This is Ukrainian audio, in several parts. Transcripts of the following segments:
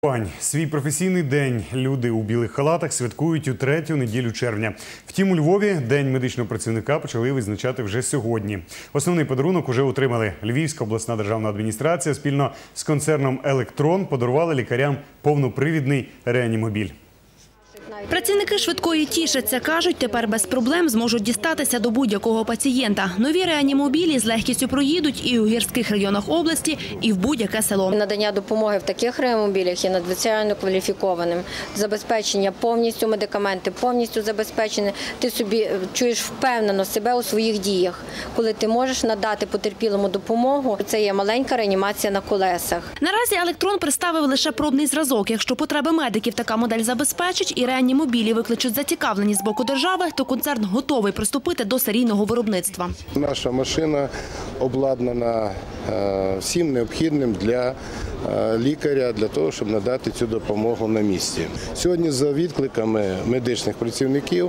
Свій професійний день люди у білих халатах святкують у третю неділю червня. Втім, у Львові День медичного працівника почали відзначати вже сьогодні. Основний подарунок уже отримали. Львівська обласна державна адміністрація спільно з концерном «Електрон» подарували лікарям повнопривідний реанімобіль. Працівники швидкої тішаться. Кажуть, тепер без проблем зможуть дістатися до будь-якого пацієнта. Нові реанімобілі з легкістю проїдуть і у гірських районах області, і в будь-яке село. Надання допомоги в таких реанімобілях є надзвичайно кваліфікованим. Забезпечення повністю, медикаменти повністю забезпечені. Ти собі чуєш впевнено себе у своїх діях. Коли ти можеш надати потерпілому допомогу, це є маленька реанімація на колесах. Наразі «Електрон» представив лише пробний зразок. Якщо потреби медиків така модель забезпечить і реанімобілі викличуть зацікавленість з боку держави, то концерн готовий приступити до серійного виробництва. Наша машина обладнана всім необхідним для лікаря, для того, щоб надати цю допомогу на місці. Сьогодні за відкликами медичних працівників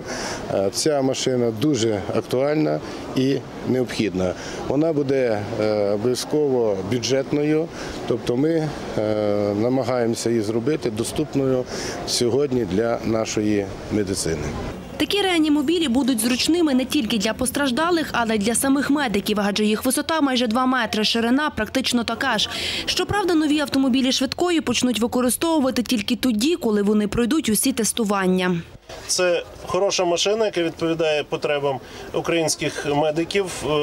ця машина дуже актуальна і необхідна. Вона буде обов'язково бюджетною, тобто ми намагаємося її зробити доступною сьогодні для нашої медицини. Такі реанімобілі будуть зручними не тільки для постраждалих, але й для самих медиків, адже їх висота майже 2 метри, ширина практично така ж. Щоправда, нові автомобілі швидкої почнуть використовувати тільки тоді, коли вони пройдуть усі тестування. Це хороша машина, яка відповідає потребам українських медиків.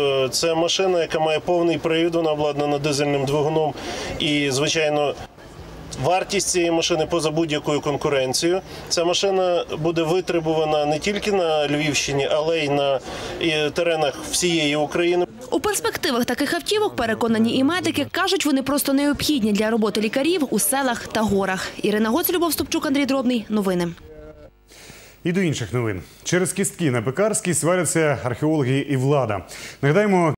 Це машина, яка має повний привід, вона обладнана дизельним двигуном і, звичайно, вартість цієї машини поза будь-якою конкуренцією. Ця машина буде витребувана не тільки на Львівщині, але й на теренах всієї України. У перспективах таких автівок, переконані і медики, кажуть, вони просто необхідні для роботи лікарів у селах та горах. Ірина Гоць, Любов Стопчук, Андрій Дробний. Новини. І до інших новин. Через кістки на Пекарській сваряться археологи і влада. Нагадаємо,